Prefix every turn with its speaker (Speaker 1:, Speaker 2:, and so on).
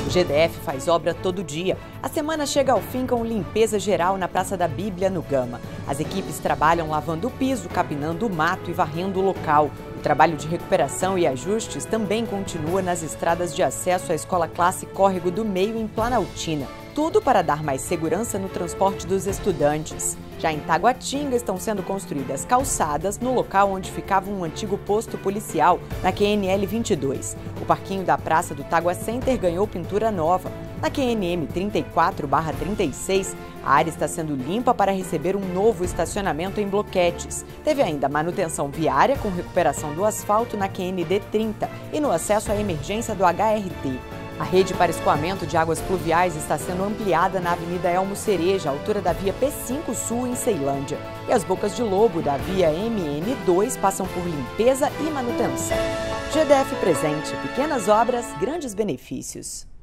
Speaker 1: O GDF faz obra todo dia. A semana chega ao fim com limpeza geral na Praça da Bíblia, no Gama. As equipes trabalham lavando o piso, capinando o mato e varrendo o local. O trabalho de recuperação e ajustes também continua nas estradas de acesso à Escola Classe Córrego do Meio, em Planaltina. Tudo para dar mais segurança no transporte dos estudantes. Já em Taguatinga estão sendo construídas calçadas no local onde ficava um antigo posto policial, na QNL 22. O parquinho da Praça do Tagua Center ganhou pintura nova. Na QNM 34/36, a área está sendo limpa para receber um novo estacionamento em bloquetes. Teve ainda manutenção viária com recuperação do asfalto na QND 30 e no acesso à emergência do HRT. A rede para escoamento de águas pluviais está sendo ampliada na Avenida Elmo Cereja, altura da via P5 Sul, em Ceilândia. E as bocas de lobo da via MN2 passam por limpeza e manutenção. GDF presente, pequenas obras, grandes benefícios.